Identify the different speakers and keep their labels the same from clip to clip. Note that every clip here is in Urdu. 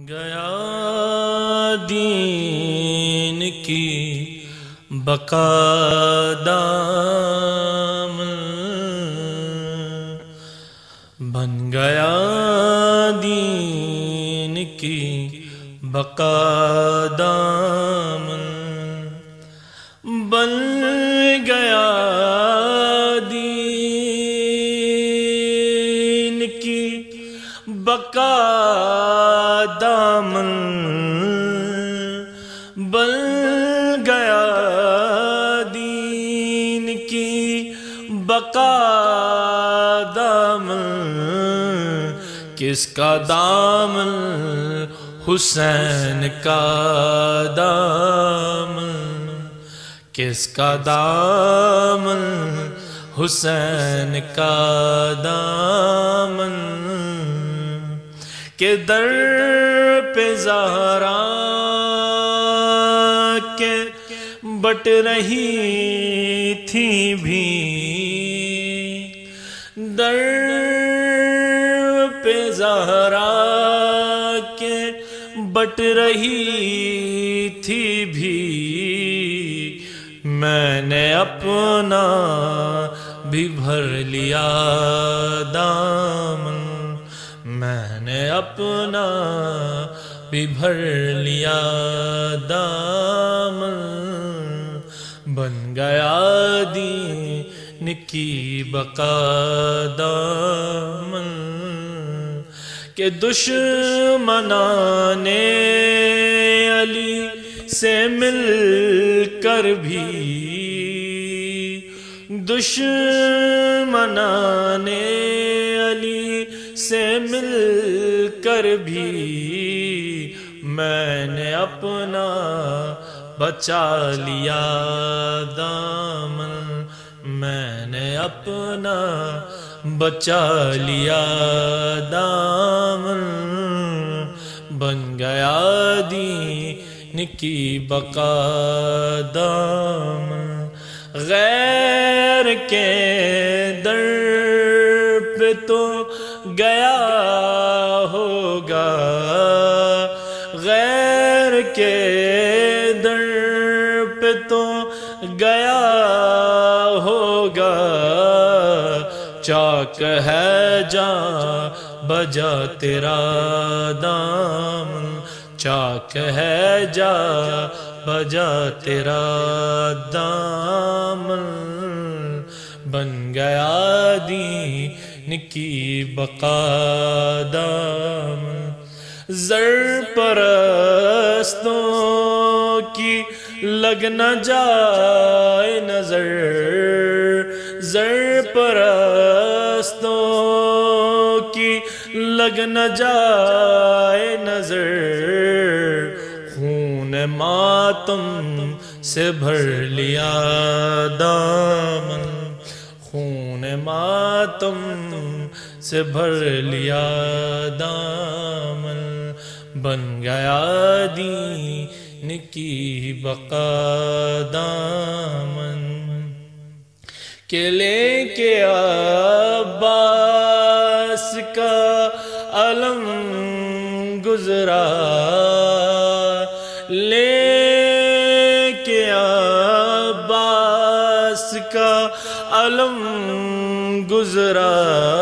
Speaker 1: گیا دین کی بقا دامن، بن گیا دین کی بقا دامن، بن گیا دین کی بقا دامن، بن گیا دین کی بقا دامن، کس کا دامن؟ حسین کا دامن، کس کا دامن؟ حسین کا دامن، کہ در پہ زہرا کے بٹ رہی تھی بھی، در پہ زہرا کے بٹ رہی تھی بھی، میں نے اپنا بھی بھر لیا دامن، میں نے اپنا بھی بھر لیا دامن، بن گیا دین کی بقا دامن، کہ دشمنان علی سے مل کر بھی، دشمنان علی سے مل کر بھی، میں نے اپنا بچا لیا دامن، میں نے اپنا بچا لیا دامن، بن گیا دین کی بقا دامن، غیر کے در پہ تو گیا ہوگا، غیر کے در پہ تو گیا ہوگا، چاک ہے جاں بجا تیرا دامن، چاک ہے جا بجا تیرا دامن، بن گیا دین کی بقا دامن، زر پرستوں کی لگ نہ جائے نظر، زر پرستوں کی لگ نہ جائے نظر، خون ماتم سے بھر لیا دامن، خون ماتم سے بھر لیا دامن، بن گیا دین کی بقا دامن، کہ لے کے عباس کا علم گزرا، لے کے عباس کا علم گزرا،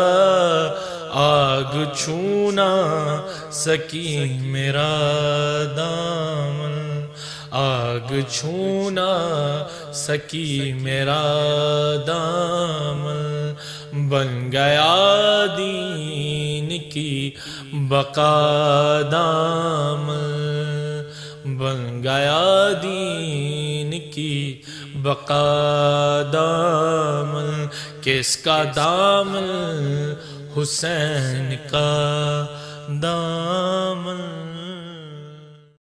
Speaker 1: آگ چھونا سکی میرا دامن، آگ چھونا سکی میرا دامن، بن گیا دین کی بقا دامن، بن گیا دین کی بقا دامن، کس کا دامن؟ حسین کا دامن۔